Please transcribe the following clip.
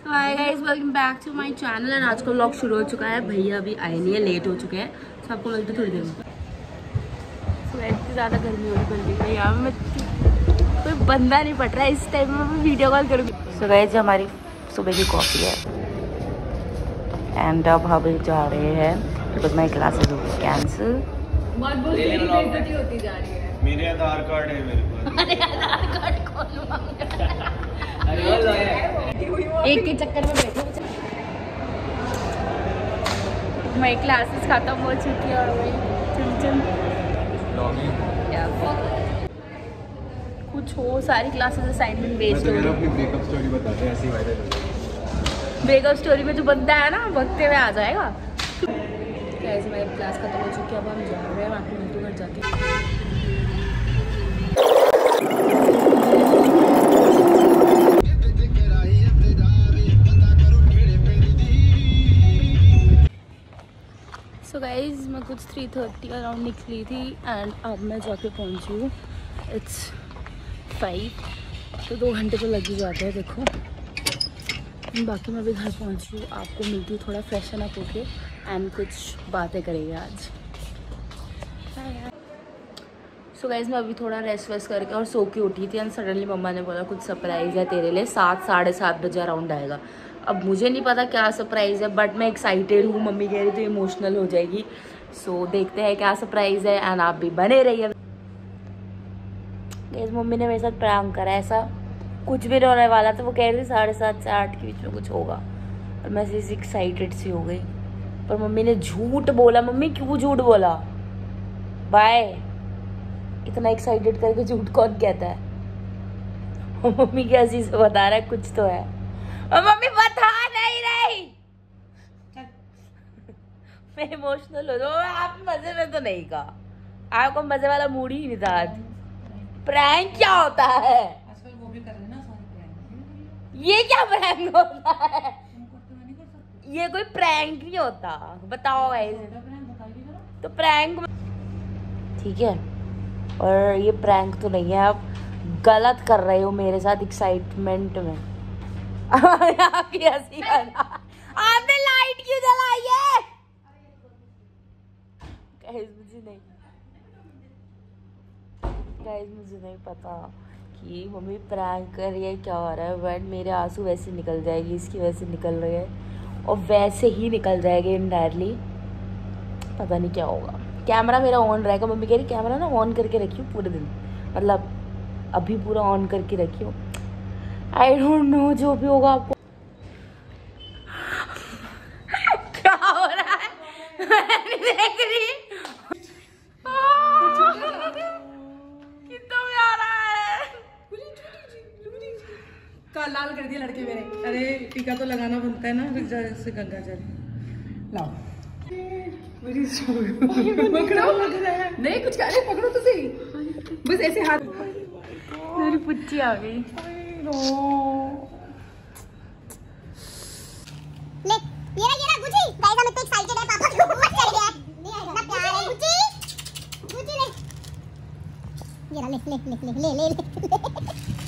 Hi guys, welcome back to my channel. And आज का vlog शुरू हो चुका है। भैया अभी आए नहीं है, लेट हो चुके हैं, तो आपको मिलते थोड़ी देर में। इतनी ज़्यादा गर्मी हो रही है यहाँ में, कोई बंदा नहीं पड़ रहा है इस टाइम में। मैं वीडियो कॉल करूँगी। सो गाइस, हमारी सुबह की कॉफ़ी है एंड अब हम जा रहे हैं बिकॉज माई क्लासेस हो गई कैंसिल। होती जा रही है। मेरे आधार कार्ड है मेरे पास। अरे आधार कार्ड कौन एक के चक्कर में बैठे। मेरी क्लासेस खत्म हो चुकी है और वही कुछ हो, सारी क्लासेस असाइनमेंट बेस्ड हो। अपनी ब्रेकअप स्टोरी बताते हैं, ऐसी वायरल हो जाए। ब्रेकअप स्टोरी में जो बंदा है ना, वक्ते में आ जाएगा। कैसे मेरी क्लास खत्म हो चुकी है, अब हम जा रहे हैं आपको मिलते घर जाके। सो गाइज, मैं कुछ 3:30 अराउंड निकली थी एंड अब मैं जाके पहुंची हूँ। इट्स 5, तो 2 घंटे तो लग ही जाते हैं। देखो बाकी मैं भी घर पहुंची हूँ, आपको मिलती हूँ थोड़ा फ्रेशन अप होके एंड कुछ बातें करेंगे आज। सो गाइज, मैं अभी थोड़ा रेस्ट वेस्ट करके और सो के उठी थी एंड सडनली मम्मा ने बोला कुछ सरप्राइज़ है तेरे लिए, 7 साढ़े 7 बजे अराउंड आएगा। अब मुझे नहीं पता क्या सरप्राइज़ है, बट मैं एक्साइटेड हूँ। मम्मी कह रही तो इमोशनल हो जाएगी। सो देखते हैं क्या सरप्राइज़ है एंड आप भी बने रहिए। मम्मी ने मेरे साथ प्रैंक करा, ऐसा कुछ भी होने वाला था। वो कह रही थी 7:30 से 8 के बीच में कुछ होगा और मैं ऐसी एक्साइटेड सी हो गई, पर मम्मी ने झूठ बोला। मम्मी क्यों झूठ बोला? बाय, इतना एक्साइटेड करके झूठ कौन कहता है? मम्मी की हंसी से बता रहा है कुछ तो है, और मम्मी बता नहीं रही। मैं इमोशनल हो जाऊँ। आप मजे में तो नहीं कहा, आपको मजे वाला मूड ही नहीं था आज। प्रैंक क्या होता है? आजकल वो भी कर रहे हैं ना सारे प्रैंक। ये क्या प्रैंक होता है? ये कोई प्रैंक नहीं होता। बताओ तो प्रैंक ठीक है, और ये प्रैंक तो नहीं है। आप गलत कर रहे हो मेरे साथ एक्साइटमेंट में। आपकी हंसी आपने लाइट क्यों जलाई है? गाइस मुझे नहीं पता कि मम्मी प्रैंक कर रही है, क्या हो रहा है, बट मेरे आंसू वैसे निकल जाएगी, इसकी वजह से निकल रहे हैं और वैसे ही निकल जाएंगे इनडायरेक्टली। पता नहीं क्या होगा। कैमरा मेरा ऑन रहेगा। मम्मी कह रही कैमरा ना ऑन करके रखियो पूरे दिन, मतलब अभी पूरा ऑन करके रखियो। आई डोंट नो, जो भी होगा आपको। क्या हो रहा है? मैं नहीं देख रही। कितना प्यारा है। काल लाल कर दिए लड़के मेरे। अरे टीका तो लगाना बनता है ना, रुक जा से गंगा जल लाओ। मेरी पकड़ो नहीं, कुछ कह रहे, पकड़ो तो सही, बस ऐसे हाथ। मेरी पुच्ची आ गई। ले ये ना गुची, गाइस हम इतने एक्साइटेड है, पापा को मत कर दे। नहीं आएगा ना प्यार है। गुची गुची ले, ये ले ले ले ले ले ले